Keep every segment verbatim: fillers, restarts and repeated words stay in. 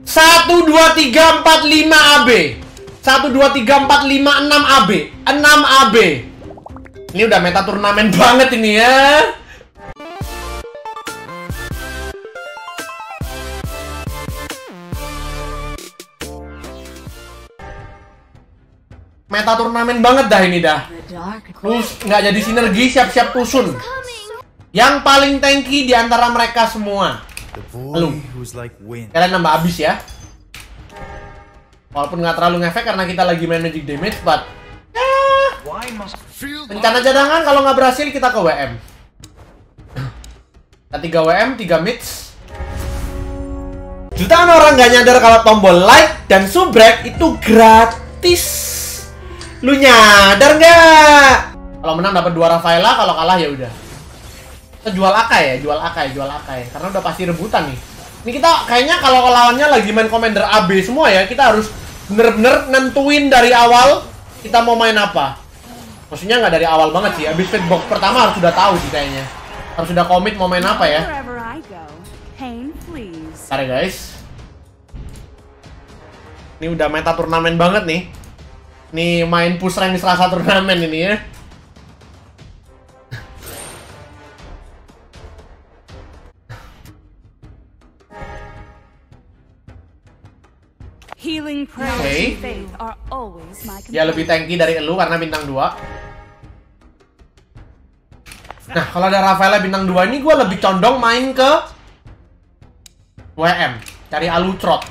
satu, dua, tiga, empat, lima A B. satu, dua, tiga, empat, lima, enam A B. enam A B. Ini udah meta turnamen banget ini ya. Meta turnamen banget dah ini dah. Terus nggak jadi sinergi, siap-siap tusun. Yang paling tanky di antara mereka semua. Lu. Kalian nambah abis ya. Walaupun nggak terlalu ngefek karena kita lagi main magic damage, but eh, rencana cadangan kalau nggak berhasil kita ke W M. Kita tiga W M, tiga mids. Jutaan orang nggak nyadar kalau tombol like dan subrek itu gratis. Lu nyadar nggak? Kalau menang dapat dua Rafaela, kalau kalah ya udah. Kita jual Akai ya, jual Akai, jual Akai. Karena udah pasti rebutan nih. Ini kita kayaknya kalau lawannya lagi main Commander A B semua ya, kita harus bener-bener nentuin dari awal kita mau main apa. Maksudnya nggak dari awal banget sih. Abis fit box pertama harus sudah tahu sih kayaknya. Harus sudah komit mau main apa ya. Bentar ya guys. Ini udah meta turnamen banget nih. Nih main push rank serasa turnamen ini ya. Oke, okay. Ya lebih tanky dari elu karena bintang dua. Nah, kalau ada Rafaela bintang dua ini gue lebih condong main ke W M, cari Alucrot.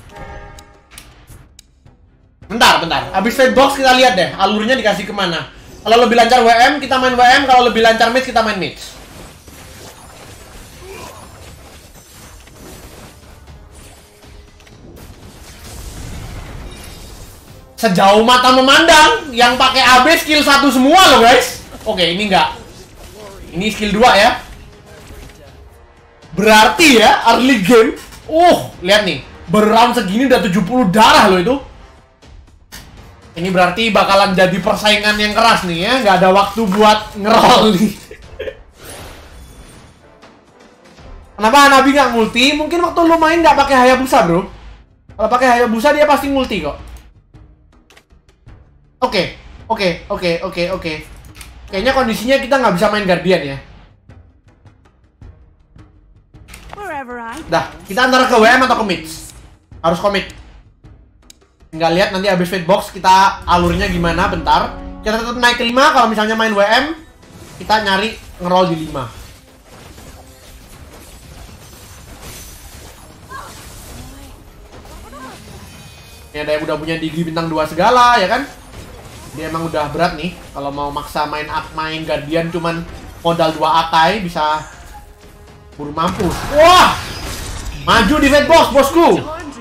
Bentar, bentar. Abis trade box kita lihat deh alurnya dikasih kemana. Kalau lebih lancar W M kita main W M, kalau lebih lancar mid kita main mid. Sejauh mata memandang, yang pakai A B skill satu semua loh guys. Oke, ini enggak. Ini skill dua ya. Berarti ya, early game. Uh, lihat nih. Berround segini udah tujuh puluh darah loh itu. Ini berarti bakalan jadi persaingan yang keras nih ya. Nggak ada waktu buat ngerol nih. Kenapa Hanabi nggak multi? Mungkin waktu lu main nggak pakai Hayabusa bro. Kalau pakai Hayabusa dia pasti multi kok. Oke, oke, oke, oke, oke. Kayaknya kondisinya kita nggak bisa main Guardian ya. Dah, kita antara ke W M atau ke mid. Harus komit. Nggak lihat nanti abis fit box kita alurnya gimana, bentar. Kita tetap naik ke lima, kalau misalnya main W M, kita nyari ngeroll di lima. Ini ada yang udah punya Digi bintang dua segala, ya kan? Dia emang udah berat nih kalau mau maksa main main Guardian cuman modal dua Akai bisa buru mampus. Wah! Maju di Fed Boss, bosku.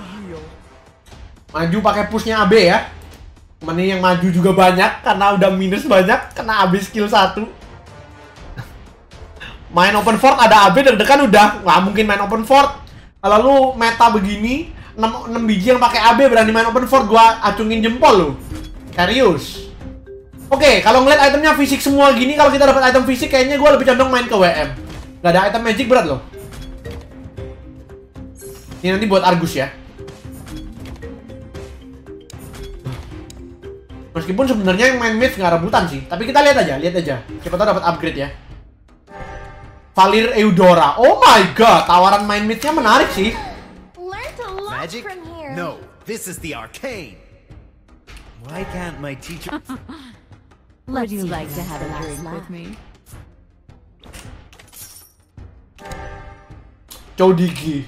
Maju pakai pushnya A B ya. Cuman ini yang maju juga banyak karena udah minus banyak kena A B skill satu. Main open fort ada A B deg-degan udah nggak mungkin main open fort. Kalau lu meta begini enam biji yang pakai A B berani main open fort gua acungin jempol lu. Serius. Oke, okay, kalau ngeliat itemnya fisik semua gini, kalau kita dapat item fisik, kayaknya gue lebih condong main ke W M. Gak ada item magic berat loh. Ini nanti buat Argus ya. Meskipun sebenarnya yang main mid nggak rebutan sih, tapi kita lihat aja, lihat aja. Siapa tahu dapat upgrade ya. Valir Eudora. Oh my god, tawaran main midnya menarik sih. Magic? No, this is the arcane. Why can't my teacher? Would you like to have a drink with me? Chodigi.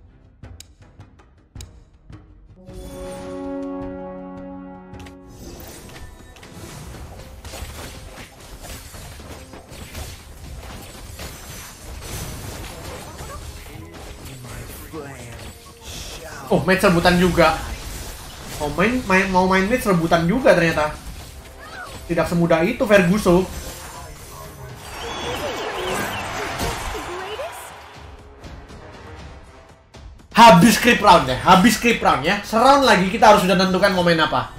Oh, match rebutan juga. Mau main, main mau main match rebutan juga ternyata. Tidak semudah itu Ferguson. Habis script round ya, habis script round ya. Seround lagi kita harus sudah tentukan mau main apa.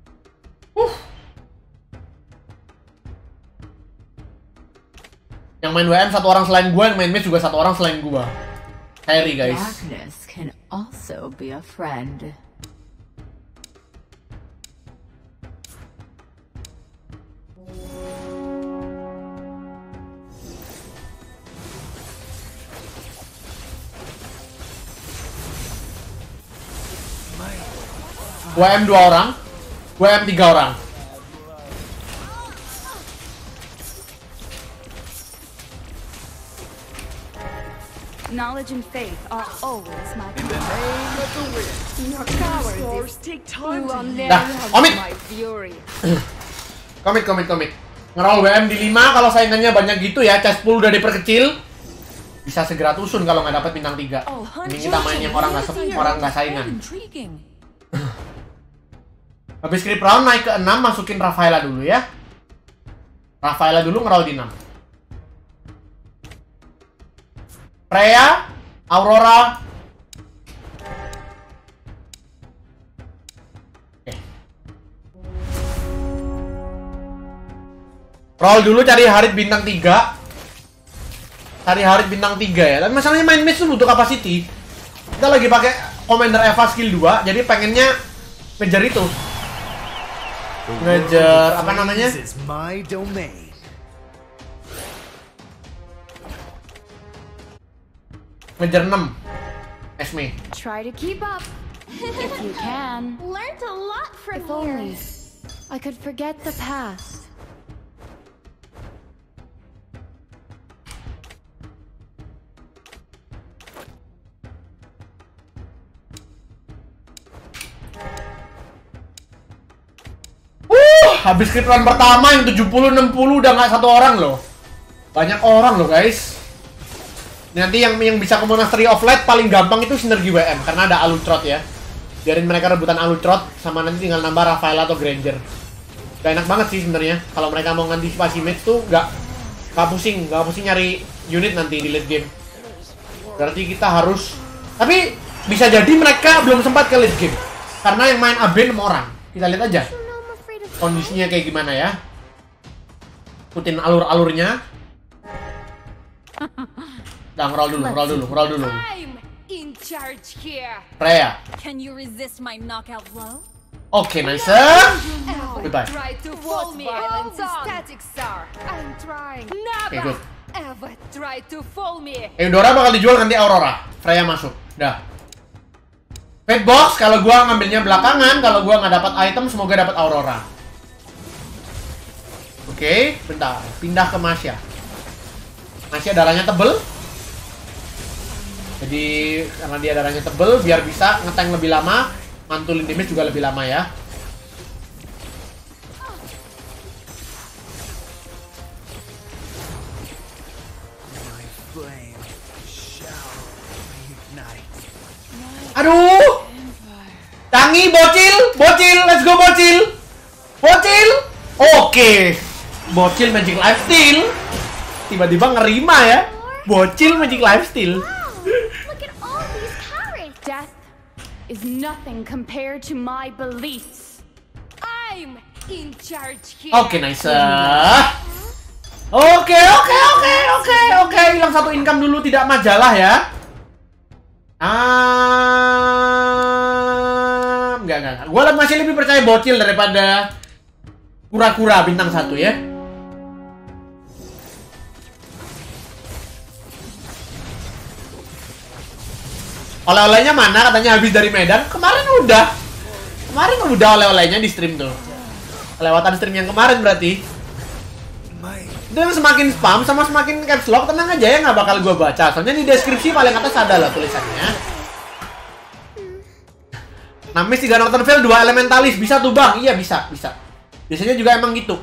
Uh. Yang main W M satu orang selain gua, yang main mid juga satu orang selain gua. Carry guys. Darkness can also be a friend. W M dua orang, W M tiga orang. Knowledge and faith are always my In the name of the wind. Your cowardice take time to Dah, komit. my fury. Komit, komit, komit. Ngeroll W M di lima, kalau saingannya banyak gitu ya, chest pool udah diperkecil. Bisa segera tusun kalau nggak dapat bintang tiga. Ini kita main yang orang nggak orang nggak saingan. Habis script round naik ke enam, masukin Rafaela dulu ya. Rafaela dulu ngeroll di enam. Freya, Aurora. Oke. Roll dulu cari Harit bintang tiga. Cari Harit bintang tiga ya. Tapi masalahnya main match tuh butuh capacity. Kita lagi pakai Commander Eva skill dua, jadi pengennya ngejar itu. Ngejar apa namanya? Ngejar enam. Esme. Try to keep up if you can. Learned a lot from If here. only I could forget the past. Habis script run pertama yang tujuh puluh enam puluh udah nggak satu orang loh. Banyak orang loh guys. Nanti yang yang bisa ke Monastery of Light paling gampang itu sinergi W M karena ada Alutrot ya. Biarin mereka rebutan Alutrot sama nanti tinggal nambah Rafaela atau Granger. Gak enak banget sih sebenarnya kalau mereka mau ngantisipasi match tuh nggak nggak pusing, nggak pusing nyari unit nanti di late game. Berarti kita harus, tapi bisa jadi mereka belum sempat ke late game karena yang main A B enam orang. Kita lihat aja kondisinya kayak gimana ya. Ikutin alur-alurnya. Nah, ngeroll dulu, ngeroll dulu, ngeroll dulu. I'm in charge here. Freya. Can you resist my knockout blow? Oke, okay, nice. Goodbye. Try to fool me. violence is static star. I'm trying. Never. Okay, good. Ever try to fool me. Eudora bakal dijual ganti Aurora. Freya masuk. Dah. Fate box kalau gua ngambilnya belakangan, kalau gua nggak dapat item semoga dapat Aurora. Oke, okay, bentar. Pindah ke Masya. Masya darahnya tebel. Jadi karena dia darahnya tebel, biar bisa ngetank lebih lama, mantulin damage juga lebih lama ya. Aduh, Tangi, bocil, bocil, let's go bocil, bocil. Oke, bocil Magic Lifesteal. Tiba-tiba ngerima ya, bocil Magic Lifesteal. Look at all these carrots. Death is nothing compared to my beliefs. I'm in charge here. Oke, nice. Oke, oke, oke, oke, oke. Hilang satu income dulu, tidak majalah ya. Ah, enggak, enggak, enggak. Gue masih lebih percaya bocil daripada kura-kura bintang satu ya. Oleh-olehnya mana? Katanya habis dari Medan. Kemarin udah. Kemarin udah oleh-olehnya di stream tuh. Kelewatan stream yang kemarin berarti. Itu semakin spam sama semakin caps lock, tenang aja ya, nggak bakal gue baca. Soalnya di deskripsi paling atas ada lah tulisannya. Namis tiga Northern Veil, dua Elementalis. Bisa tuh bang? Iya bisa, bisa. Biasanya juga emang gitu.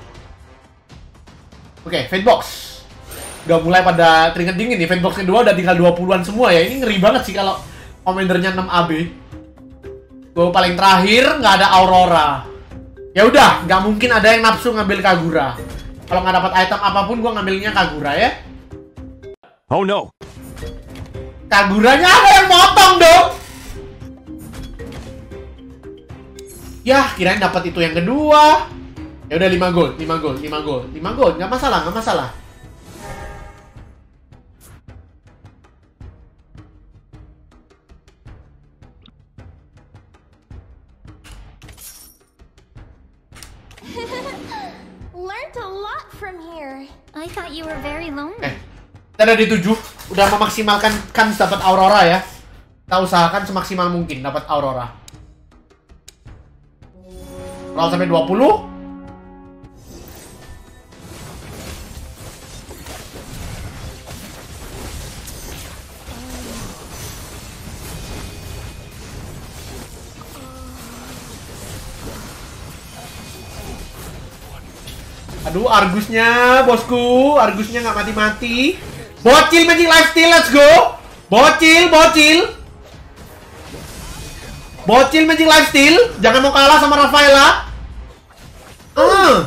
Oke, Fate Box. Udah mulai pada keringet dingin nih. Fate Box kedua udah tinggal dua puluhan semua ya. Ini ngeri banget sih kalau Commandernya enam A B. Gue paling terakhir nggak ada Aurora. Ya udah, nggak mungkin ada yang nafsu ngambil Kagura. Kalau nggak dapat item apapun, gue ngambilnya Kagura ya. Oh no. Kaguranya ada yang motong dong. Ya, kirain dapat itu yang kedua. Ya udah lima gold, lima gold, lima gold, lima gold, nggak masalah, nggak masalah. learned a lot from here. I thought you were very lonely. Eh, kita ada di tujuh. Udah memaksimalkan kan dapat Aurora ya. Kita usahakan semaksimal mungkin dapat Aurora. Roll sampai dua puluh. Aduh, Argusnya, bosku. Argusnya nggak mati-mati. Bocil Magic Lifesteal, let's go. Bocil, bocil. Bocil Magic Lifesteal. Jangan mau kalah sama Rafaela. Uh.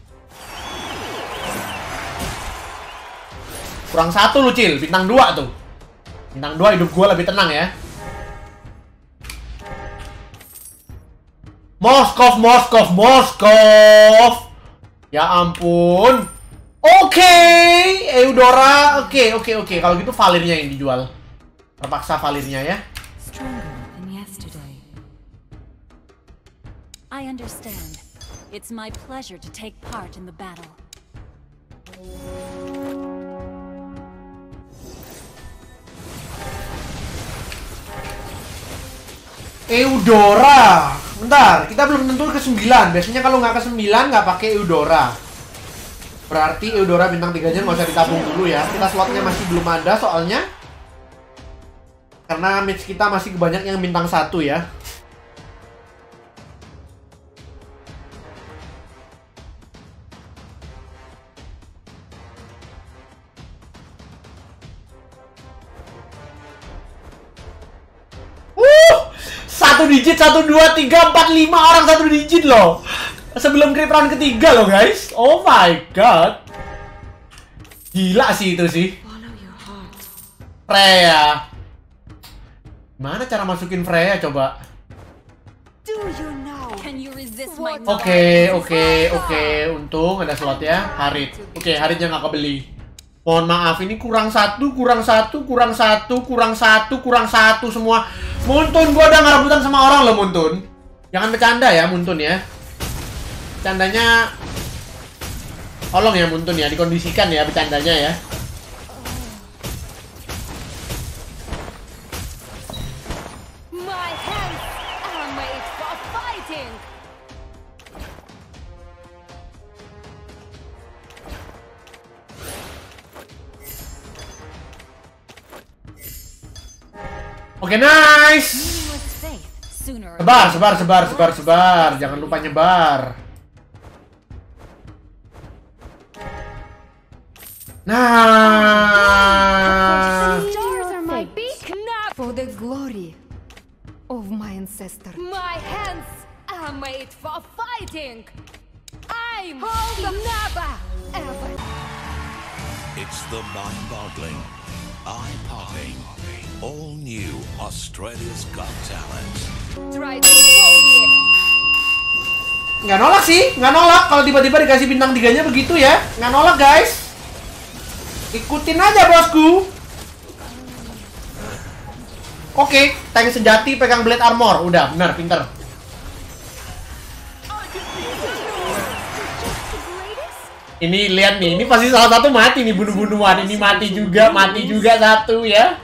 Kurang satu lu, Cil. Bintang dua tuh. Bintang dua hidup gue lebih tenang ya. Moskov, Moskov, Moskov. Ya ampun. Oke, okay. Eudora. Oke, okay, oke, okay, oke. Okay. Kalau gitu Valirnya yang dijual. Terpaksa Valirnya ya. Stronger than yesterday. I understand. It's my pleasure to take part in the battle. Eudora. Bentar, kita belum tentu ke sembilan. Biasanya kalau nggak ke sembilan nggak pakai Eudora. Berarti Eudora bintang tiganya nggak usah ditabung dulu ya. Kita slotnya masih belum ada soalnya. Karena match kita masih banyak yang bintang satu ya. Satu digit, satu, dua, tiga, empat, lima orang satu digit loh. Sebelum creep round ketiga loh guys. Oh my god. Gila sih itu sih. Freya. Mana cara masukin Freya coba? Oke, oke, oke. Untung ada slot ya. Harit. Oke, Haritnya nggak kebeli. Mohon maaf, ini kurang satu, kurang satu, kurang satu, kurang satu, kurang satu semua. Muntun, gua udah ngerebutan sama orang loh, Muntun. Jangan bercanda ya, Muntun ya. Bercandanya tolong ya, Muntun ya, dikondisikan ya bercandanya ya. My hands are made for fighting. Oke, nice. Sebar, sebar, sebar, sebar, sebar. Jangan lupa nyebar. Nah. Stars are my beak for the glory of my ancestor. My hands are made for fighting. I'm Naba. It's the mind-boggling, eye-popping, all new Australia's Got Talent. Try to fool me. Nggak nolak sih, nggak nolak. Kalau tiba-tiba dikasih bintang tiganya begitu ya, nggak nolak guys. Ikutin aja bosku. Oke, tank sejati pegang blade armor, udah benar, pinter. Ini lihat nih, ini pasti salah satu mati nih bunuh-bunuhan. Ini mati juga, mati juga satu ya.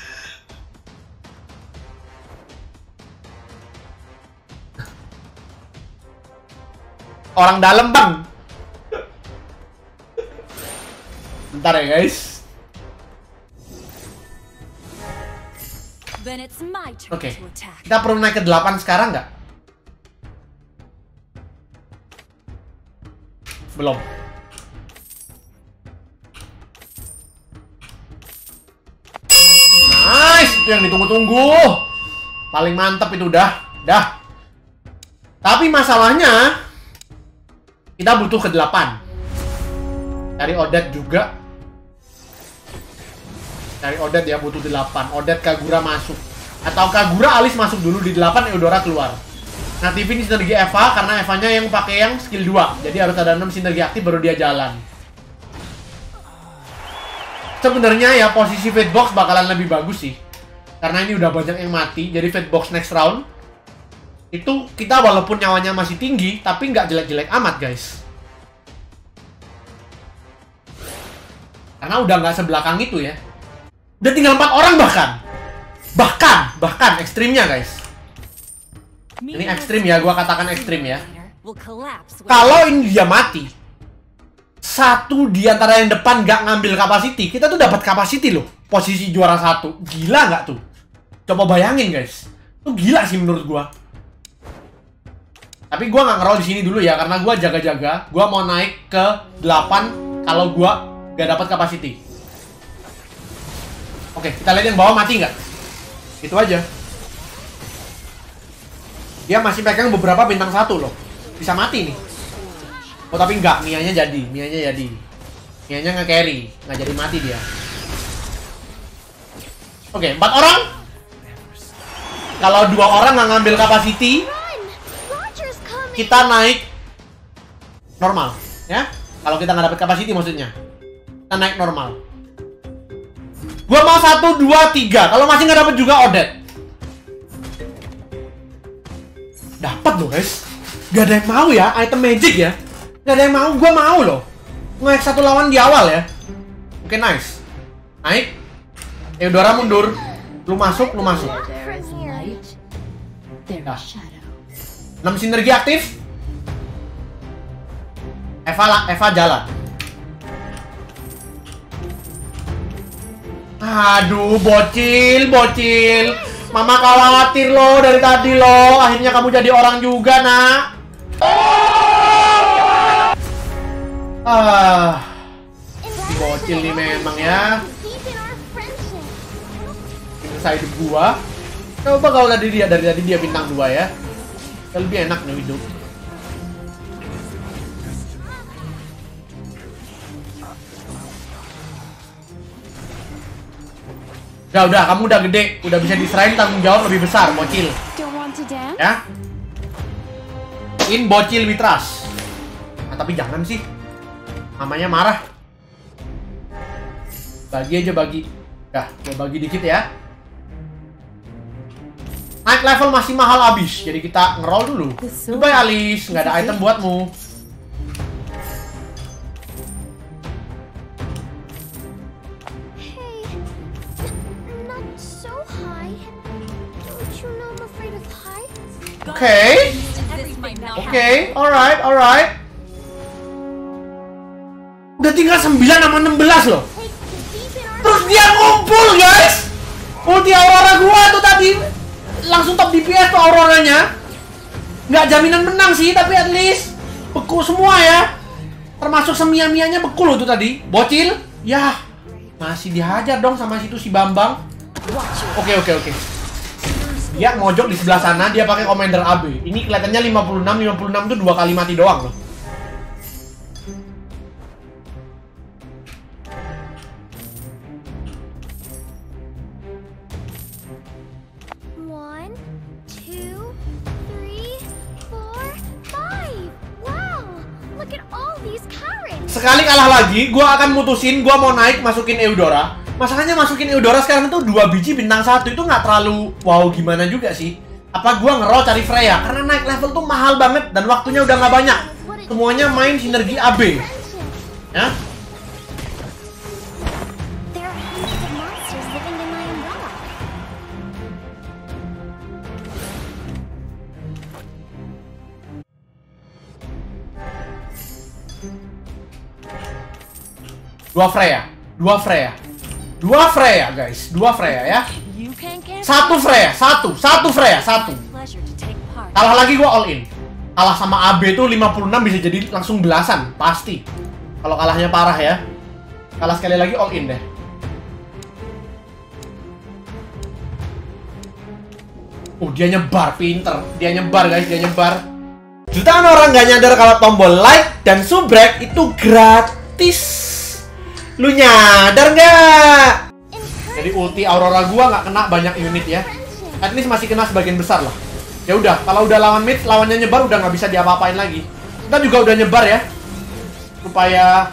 Orang dalam bang. Bentar ya guys. Oke, okay. Kita perlu naik ke delapan sekarang nggak? Belum. Nice, itu yang ditunggu-tunggu. Paling mantep itu udah, dah. Tapi masalahnya kita butuh ke delapan. Cari Odet juga. Cari Odet ya, butuh delapan. Odet Kagura masuk. Atau Kagura Alice masuk dulu di delapan, Eudora keluar. Aktifin sinergi Eva karena Evanya yang pakai yang skill dua. Jadi harus ada enam sinergi aktif baru dia jalan. Sebenarnya ya posisi Fate Box bakalan lebih bagus sih. Karena ini udah banyak yang mati. Jadi Fate Box next round itu kita walaupun nyawanya masih tinggi tapi nggak jelek-jelek amat guys. Karena udah nggak sebelakang itu ya. Udah tinggal empat orang bahkan. Bahkan, bahkan ekstrimnya guys. Ini ekstrim ya, gua katakan ekstrim ya. Kalau ini dia mati, satu di antara yang depan nggak ngambil capacity, kita tuh dapat capacity loh. Posisi juara satu. Gila nggak tuh? Coba bayangin guys. Itu gila sih menurut gua. Tapi gua nggak ngerol di sini dulu ya, karena gua jaga-jaga. Gua mau naik ke delapan kalau gua nggak dapat capacity. Oke, kita lihat yang bawah mati nggak? Itu aja. Dia masih pegang beberapa bintang satu loh. Bisa mati nih. Oh tapi enggak, Mianya jadi, Mianya jadi. Mianya nge-carry, nggak jadi mati dia. Oke, empat orang. Kalau dua orang nggak ngambil capacity, kita naik normal, ya. Kalau kita nggak dapet capacity maksudnya, kita naik normal. Gua mau satu, dua, tiga. Kalau masih nggak dapet juga Odet. Dapat loh guys. Gak ada yang mau ya, item magic ya. Gak ada yang mau, gua mau loh. Nge-hack satu lawan di awal ya. Oke, nice. Naik. Eudora mundur. Lu masuk, lu masuk. Nah. enam sinergi aktif. Eva lah, Eva jalan. Aduh, bocil, bocil. Mama khawatir lo dari tadi lo. Akhirnya kamu jadi orang juga, nak. Ah, bocil nih memang ya. Inside gua. Coba kalau tadi dia dari tadi dia bintang dua ya. Lebih enak nih hidup. Udah, udah, kamu udah gede, udah bisa diserahin tanggung jawab lebih besar, bocil. Ya. In bocil we trust. Nah, tapi jangan sih. Mamanya marah. Bagi aja bagi. Dah, gua bagi dikit ya. Naik level masih mahal abis, jadi kita ngeroll dulu. Goodbye Alice, nggak ada item buatmu. Oke, okay. Oke, okay. Alright, alright. Udah tinggal sembilan sama enam belas loh. Terus dia ngumpul guys. Ulti Aurora gua tuh tadi langsung top D P S tuh Auroranya. Nggak jaminan menang sih, tapi at least beku semua ya. Termasuk semia-mianya beku loh tuh tadi. Bocil, ya masih dihajar dong sama situ si Bambang. Oke, oke, oke. Dia mojok di sebelah sana, dia pakai Commander A B. Ini kelihatannya lima puluh enam, lima puluh enam itu dua kali mati doang loh. One, two, three, four, five. Wow, look at all these carrots. Sekali kalah lagi, gua akan mutusin gua mau naik masukin Eudora. Masalahnya masukin Eudora sekarang itu dua biji bintang satu itu nggak terlalu wow gimana juga sih. Apa gua ngeroll cari Freya karena naik level tuh mahal banget dan waktunya udah nggak banyak. Semuanya main sinergi A B. Ya. Dua Freya, dua Freya. Dua Freya guys, dua Freya ya. Satu Freya, satu, satu Freya, satu. Kalah lagi gua all in. Kalah sama A B tuh lima puluh enam bisa jadi langsung belasan, pasti. Kalau kalahnya parah ya. Kalah sekali lagi all in deh. Oh, dia nyebar, pinter. Dia nyebar guys, dia nyebar. Jutaan orang gak nyadar kalau tombol like dan subrek itu gratis. Lu nyadar nggak? Jadi ulti Aurora gua nggak kena banyak unit ya. At least masih kena sebagian besar lah. Ya udah, kalau udah lawan mid, lawannya nyebar udah nggak bisa diapa-apain lagi. Kita juga udah nyebar ya. Supaya...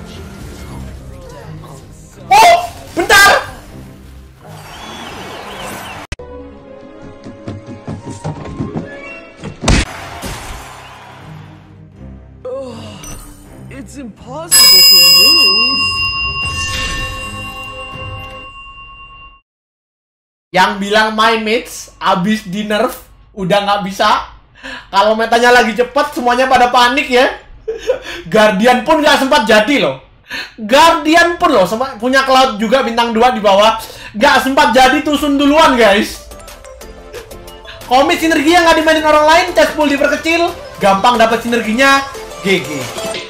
Oh! Bentar! It's impossible to lose. Yang bilang my mates abis di nerf udah nggak bisa. Kalau metanya lagi cepet semuanya pada panik ya. Guardian pun nggak sempat jadi loh. Guardian pun loh sempat punya Cloud juga bintang dua di bawah. Nggak sempat jadi tusun duluan guys. Komit sinergi yang nggak dimainin orang lain, chest pool diperkecil, gampang dapat sinerginya. G G.